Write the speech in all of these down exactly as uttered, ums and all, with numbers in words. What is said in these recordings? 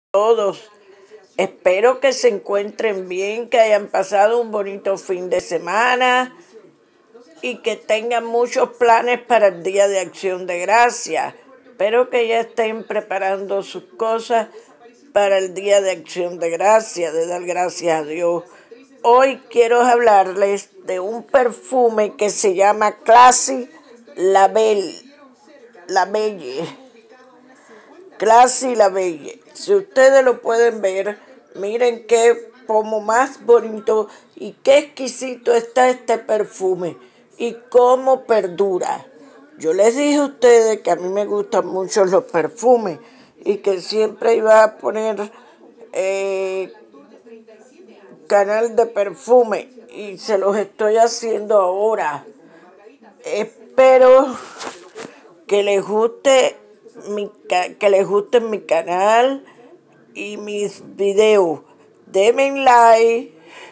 Todos. Espero que se encuentren bien, que hayan pasado un bonito fin de semana y que tengan muchos planes para el Día de Acción de Gracias. Espero que ya estén preparando sus cosas para el Día de Acción de Gracias, de dar gracias a Dios. Hoy quiero hablarles de un perfume que se llama Classy La Belle. La Belle. Classy La Belle. Si ustedes lo pueden ver, miren qué pomo más bonito y qué exquisito está este perfume y cómo perdura. Yo les dije a ustedes que a mí me gustan mucho los perfumes y que siempre iba a poner eh, canal de perfume y se los estoy haciendo ahora. Espero que les guste mi, que les guste mi canal y mis videos. Denme like,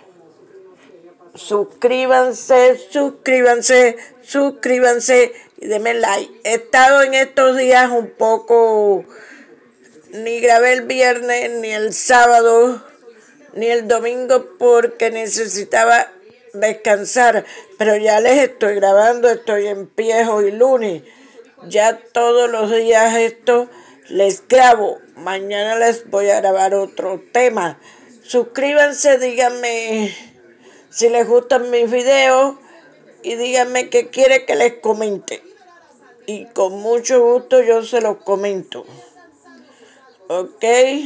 suscríbanse, suscríbanse, suscríbanse y denme like. He estado en estos días un poco, ni grabé el viernes, ni el sábado, ni el domingo porque necesitaba descansar, pero ya les estoy grabando, estoy en pie hoy lunes. Ya todos los días esto les grabo. Mañana les voy a grabar otro tema. Suscríbanse, díganme si les gustan mis videos y díganme qué quiere que les comente. Y con mucho gusto yo se los comento. ¿Ok?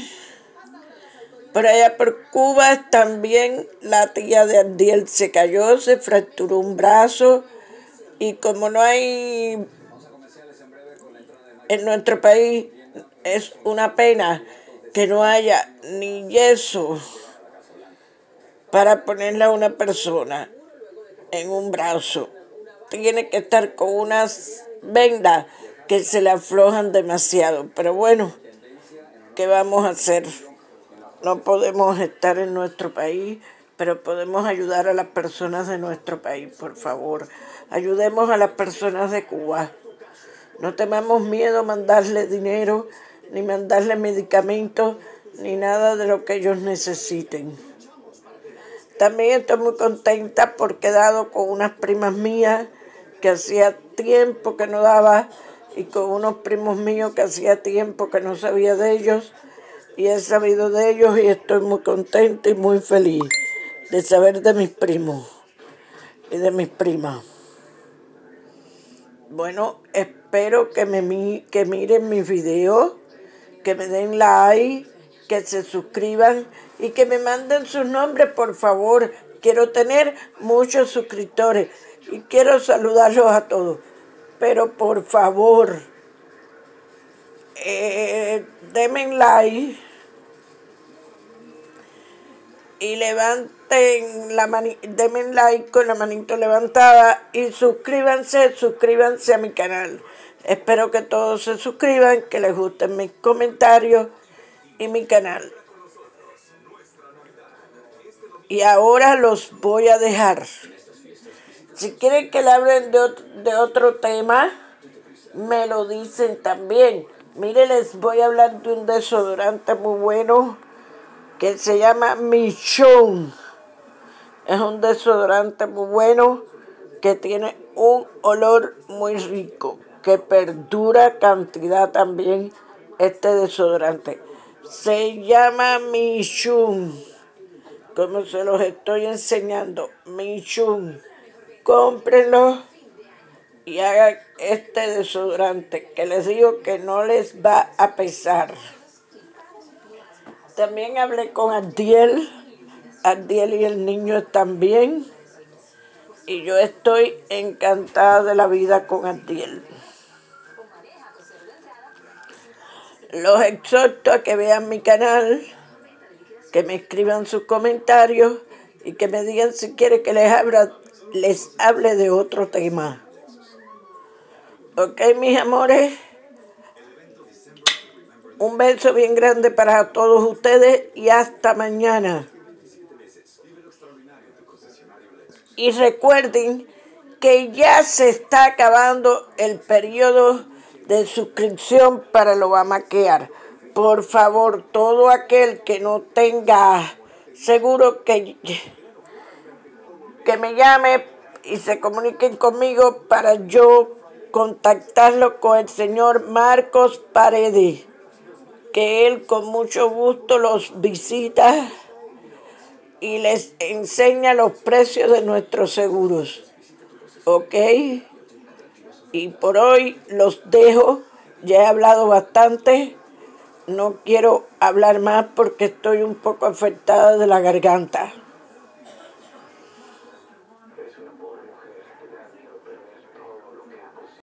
Por allá por Cuba también la tía de Ardiel se cayó, se fracturó un brazo y como no hay en nuestro país, es una pena que no haya ni yeso para ponerle a una persona en un brazo. Tiene que estar con unas vendas que se le aflojan demasiado. Pero bueno, ¿qué vamos a hacer? No podemos estar en nuestro país, pero podemos ayudar a las personas de nuestro país, por favor. Ayudemos a las personas de Cuba. No tengamos miedo a mandarle dinero, ni mandarle medicamentos, ni nada de lo que ellos necesiten. También estoy muy contenta porque he dado con unas primas mías que hacía tiempo que no daba y con unos primos míos que hacía tiempo que no sabía de ellos y he sabido de ellos y estoy muy contenta y muy feliz de saber de mis primos y de mis primas. Bueno, espero que, me, que miren mis videos, que me den like, que se suscriban y que me manden sus nombres, por favor. Quiero tener muchos suscriptores y quiero saludarlos a todos. Pero por favor, eh, denme like y levanten la mani denme like con la manito levantada y suscríbanse, suscríbanse a mi canal. Espero que todos se suscriban, que les gusten mis comentarios y mi canal. Y ahora los voy a dejar. Si quieren que le hablen de otro, de otro tema, me lo dicen también. Miren, les voy a hablar de un desodorante muy bueno que se llama Michonne. Es un desodorante muy bueno que tiene un olor muy rico, que perdura cantidad también este desodorante. Se llama Michonne, como se los estoy enseñando, Michonne. Cómprenlo y hagan este desodorante, que les digo que no les va a pesar. También hablé con Ardiel. Ardiel y el niño están bien. Y yo estoy encantada de la vida con Ardiel. Los exhorto a que vean mi canal, que me escriban sus comentarios y que me digan si quieren que les hable, les hable de otro tema. Ok, mis amores. Un beso bien grande para todos ustedes y hasta mañana. Y recuerden que ya se está acabando el periodo de suscripción para el Obamacare. Por favor, todo aquel que no tenga seguro que, que me llame y se comuniquen conmigo para yo contactarlo con el señor Marcos Paredes, que él con mucho gusto los visita y les enseña los precios de nuestros seguros. ¿Ok? Y por hoy los dejo. Ya he hablado bastante. No quiero hablar más porque estoy un poco afectada de la garganta.